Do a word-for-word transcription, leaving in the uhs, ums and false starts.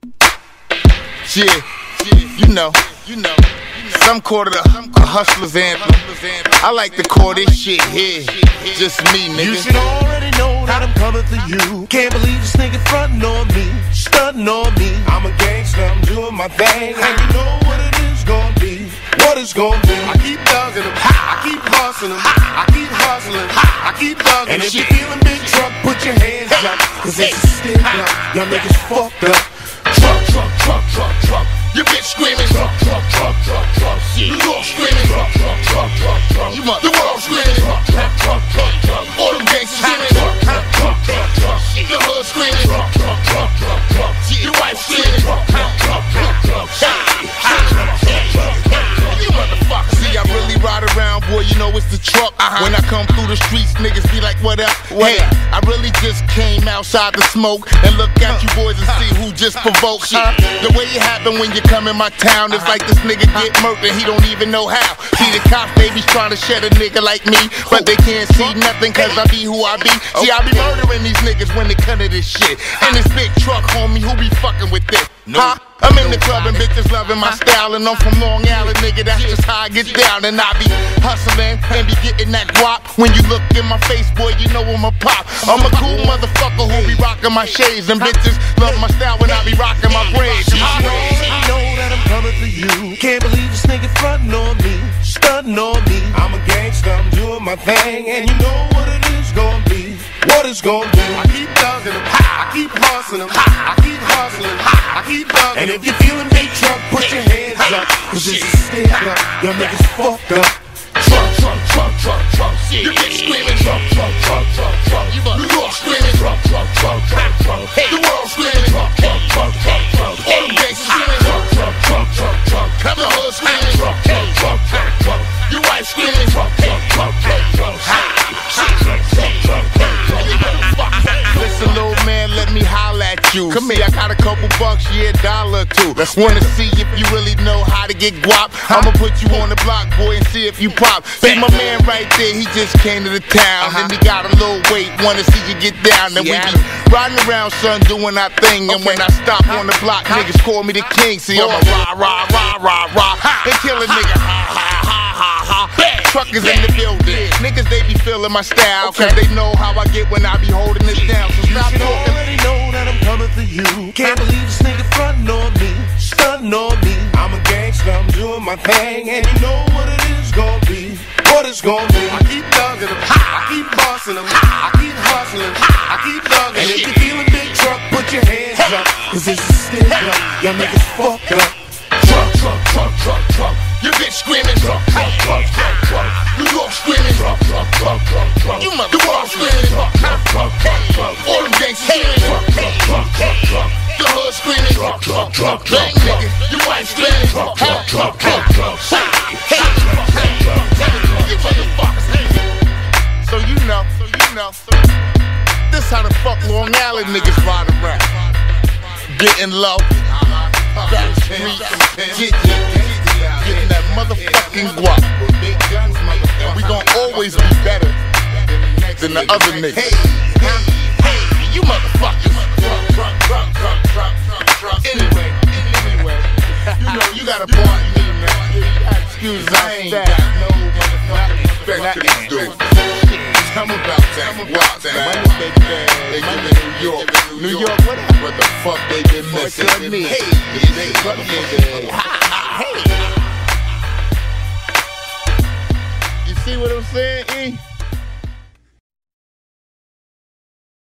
Yeah, you know, you know. Some call it a, a hustler's anthem. I like to call this shit here just me, nigga. You should already know that I'm coming for you. Can't believe this nigga frontin' on me, stuntin' on me. I'm a gangster, I'm doing my thing, and you know what it is gonna be. What it's gonna be. I keep thugging them, I keep hustling them, I keep hustling, I keep thugging. And if you're feeling big truck, put your hands up, cause it's a stick up. Y'all niggas fucked up. Truck, truck, truck, truck, truck. Your bitch screaming. Truck, truck, truck, truck, truck. New York screaming. Truck, truck, truck, truck, truck. You mother. The world screaming. Truck, truck, truck, truck, truck. All them gangsters screaming. Truck, truck, truck, truck, truck. The hood screaming. Truck, truck, truck, truck, truck. Your wife screaming. Truck, truck, truck, truck, truck. You motherfucker. See, I really ride around, boy. You know it's the truck. When I come through the streets, niggas be like, what up? Hey, I really just came outside to smoke and look at you boys and see who just provoked shit. The way it happened when you come in my town, it's like this nigga get murked and he don't even know how. See, the cops, they be trying to shed a nigga like me, but they can't see nothing cause I be who I be. See, I be murdering these niggas when they cut to this shit. And this big truck, homie, who be fucking with this? Huh? I'm in the club and bitches loving my style, and I'm from Long Island, nigga, that's just how I get down. And I be hustling and be getting that guap. When you look in my face, boy, you know I'm a pop. I'm a cool motherfucker who be rocking my shades, and bitches love my style when I be rocking my braids. You know that I'm coming for you. Can't believe this nigga frontin' on me, stuntin' on me. I'm a gangster, I'm doing my thing, and you know what it is gonna be. What it's gonna be. I keep thugging them, I keep hustling them, I keep hustling, I keep thugging. And if you're feeling big truck, put your hands up, cause it's a stick up. Y'all niggas fucked up. Truck, truck, truck, truck, truck. You bitch screaming. Truck, truck, truck, truck, truck. New York screaming. Truck, truck, truck, truck, truck. The world screaming. Truck, truck, truck, truck, truck. All them gangsters screaming. Truck, truck, truck, truck, truck. Come the hood screaming. Truck, truck, truck, truck, truck. Your wife screaming. Truck, truck, truck, truck, truck. Listen, little man, let me holler at you. Come here, I got a couple bucks, yeah, a dollar or two. Let's wanna see if you really know how to get guap. I'ma put you on the block, boy, and see if you pop. See my man right there, he just came to the town, and he got a little weight, wanna see you get down. And we be riding around, son, doing our thing. And when I stop on the block, niggas call me the king. See, I'm a rah, rah, rah, rah, rah, and kill a nigga, ha, ha, ha, ha, ha. Truckers in the building, niggas, they be feeling my style, cause they know how I get when I be holding it down. So stop You talking. already know that I'm coming for you. Can't believe this nigga frontin' on me, stuntin' on me. I'm a gangster, I'm doing my thing, and you know what it is gonna be. What it's gonna be. I keep thugging them, I keep bustin' them, I keep hustling, I keep thugging. And if you're feeling big truck, put your hands up, cause it's a stick up. Y'all niggas fucked up. Truck, truck, truck, truck, truck. Your bitch screaming. Truck, truck, truck, truck, truck. New York screaming. Truck, truck, truck, truck, truck. You mother. The world screaming. Truck, truck, truck, truck, truck. All them gangsters screaming. Truck, truck, truck, truck, truck. The hood screaming. Truck, truck, truck, truck, truck. Your wife screaming. Truck, truck, truck, truck, truck. You motherfuckers. So you know, so you know. This how the fuck Long Island niggas ride around. Getting low. Back street. Get, get, get. Getting that motherfucking guap. And we gon' always be better than the other niggas. Hey, hey, hey, you motherfuckers. Anyway, anyway, you know you gotta pardon me, man. Excuse I ain't got no motherfucking respect to this dude. Tell me about that guap, man. They give in New York. New York, what happened? What the fuck they been missing? Hey, they fucking hey. See what I'm saying, E?